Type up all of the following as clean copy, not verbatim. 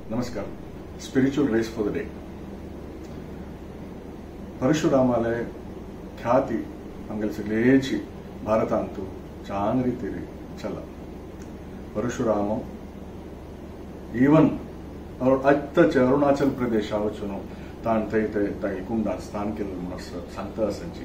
नमस्कार. Spiritual race for the day. परशुरामाले ख्याति आमगे सगळेची भारतांतू चांग रीतीरी चला. परशुराम इवन अत्तचे अरुणाचल प्रदेश आवचुनो ताण तैते ताई कुंडात स्थान केलं म्हणून सांगता असंची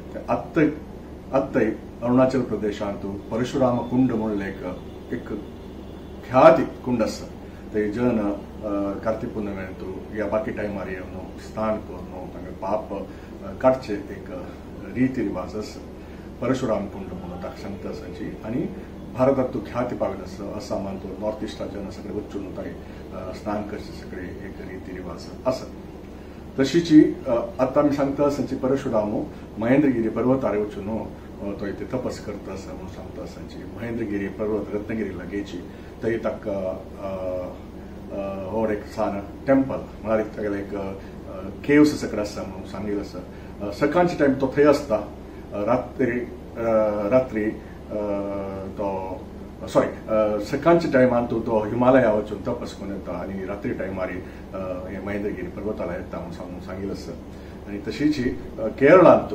अत्तय अरुणाचल प्रदेशांतू परशुराम कुंड म्हणून एक ख्याति कुंड आसा. ते जन कार्तिक पुनमेंतू या बाकी टाइमार येवन स्नान करून तांगे पाप काडचे एक रीती रिवाज आसा. परशुराम कुंड म्हणून ताका सांगता आसाची आनी भारतांतू ख्याति पाविल्लो आसा. आसामांतू नॉर्थ इस्टा जन सगळे वचून ताई स्नान करचे सगळे एक रीती रिवाज आसा. तशीची आता आमी सांगता आसाची परशुराम महेंद्रगिरी पर्वतार वचून तो इथे तपस करता आसा म्हणून सांगता आसाची. महेंद्रगिरी पर्वत रत्नगिरीला गेची थंय ताका व्हड एक सान टेम्पल म्हळ्यार तागेले एक केव्स सकड आसा म्हणून सांगिल्लो आसा. सकाळचे टायम तो थंय आसता. रात्री तो सकाळच्या टायमान तो हिमालया वचून तपस करून येता आनी रात्री टायमार हे महेंद्रगिरी पर्वताला येता म्हणून सांगिल्लो आसा. आनी तशीची केरळांत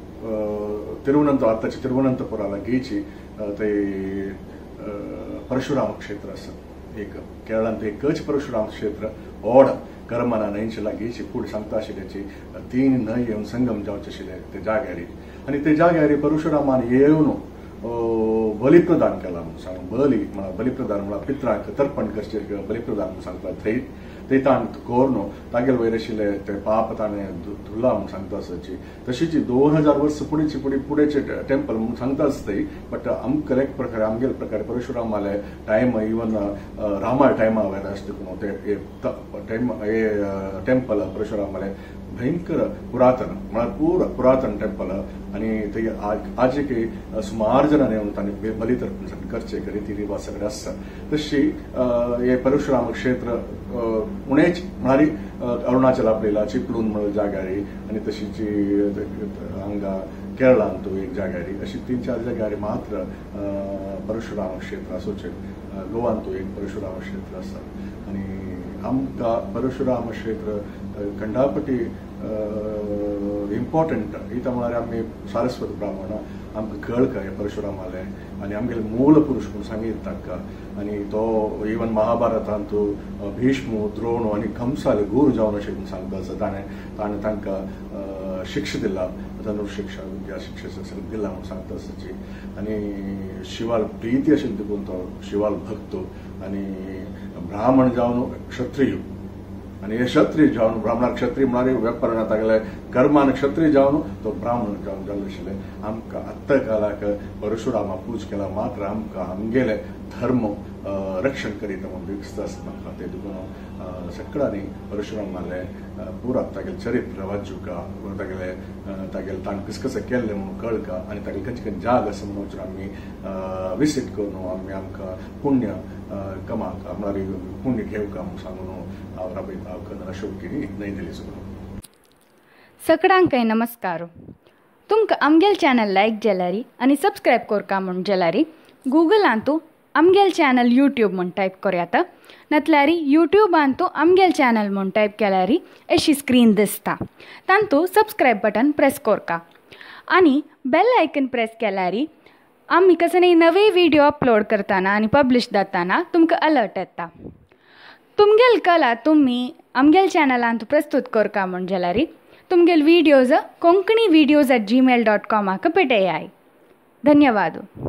आताची तिरुवनंतपुराला गेची थंय परशुराम क्षेत्र आसा. एक केरळांत एकच परशुराम क्षेत्र व्हड करमना न्हंयचे लागींची फूड सांगता आशिल्ल्याची 3 न्हंय येवन संगम जावचे आशिल्ले ते जाग्यारी. आनी ते जाग्यारी परशुरामान येवन बलिप्रदान केला म्हणून सांग. बलिप्रदान म्हळ्यार पित्रांक तर्पण करचे बलिप्रदान म्हणून सांगता. थंय ताण कोरनो तागेले वयर आशिल्ले ते पाप ताणें धुला म्हणून सांगता आसाची. तशीची 2000 वर्स फुडेचे टेम्पल म्हणून सांगता आसता. बट आमकां एक प्रकारे आमगेले प्रकारे परशुरामाले टायम इवन रामा टायमा वयर आसता ते टेम्पल परशुरामाले भयंकर पुरातन म्हळ्यार पुरातन टेम्पल. आनी थंय आजके सुमार जणांनी येवन तांणी बलितर्पण करचे रीती रिवाज सगळे आसता. तशी हे परशुराम क्षेत्र उणेच म्हळ्यार अरुणाचल आपल्याला चिपळूण म्हणून जाग्यारी आनी तशीची हांगा केरळांत एक जाग्यारी अशी 3-4 जाग्यारी मात्र परशुराम क्षेत्र आसूचे. गोवांतू एक परशुराम क्षेत्र आसा. आनी आमकां परशुराम क्षेत्र खंडापटी इम्पॉर्टंट इता म्हळ्यार आमी सारस्वत ब्राह्मण आमकां कळक हे परशुरामाले आनी आमगेले मूल पुरुश म्हणून सांगितले ताका. आनी तो इवन महाभारतांत भीष्म द्रोण आनी कंसाले गुरू जावन अशें म्हणून सांगता आसा. ताणें तांकां शिक्षा दिला धनुर्शिक्षा विद्या शिक्षा सगळें दिला म्हणून सांगता आसाची. आनी शिवाल प्रिती आशिल्ली देखून तो शिवाल भक्त आनी ब्राह्मण जावन क्षत्रिय आनी हे क्षत्रिय जावन ब्राह्मणाक क्षत्रिय म्हळ्यार वेपार तागेले कर्मान क्षत्रिय जावन तो ब्राह्मण जावन जाल्लो आशिल्ले. आमकां आत्ता काळाक परशुरामा पूज केला मात्र आमकां आमगेले धर्म रक्षण करीत म्हणून दिसता आसता. ते देखून सगळ्यांनी परशुरामाले पुरा तागेले चरित्र वाचूका तागेले ताणें कसं केल्लें म्हणून कळका आनी तागेले खंयचे जाग आसा म्हणून वचून आमी विसीट करून आमी आमकां पुण्य कमाका म्हळ्यार पुण्य घेवका म्हणून सांगून हांव राबयता. हांव कन्नड शौकीनी नई दिल्ली सुरू. सगळ्यांकय नमस्कार. तुमकां आमगेल चॅनल लायक जाल्यारी आनी सबस्क्रायब करका म्हूण जाल्यारी गुगलांतू आमगेल चॅनल यूट्यूब म्हूण टायप करात नातल्यार यूट्यूबांतू आमगेल चॅनल म्हूण टायप केल्यारी अशी स्क्रीन दिसता. तांतू सबस्क्रायब बटन प्रेस करका आनी बेल आयकन प्रेस केल्यारी आमी कसले नवे व्हिडिओ अपलोड करतना आनी पब्लिश जातना तुमकां अलर्ट येता. तुमगेल कला तुमी आमगेल चॅनलांत प्रस्तूत करका म्हूण जाल्यार तुमगेल व्हिडिओज कोंकणी videos@gmail.com पेटयाय. धन्यवाद.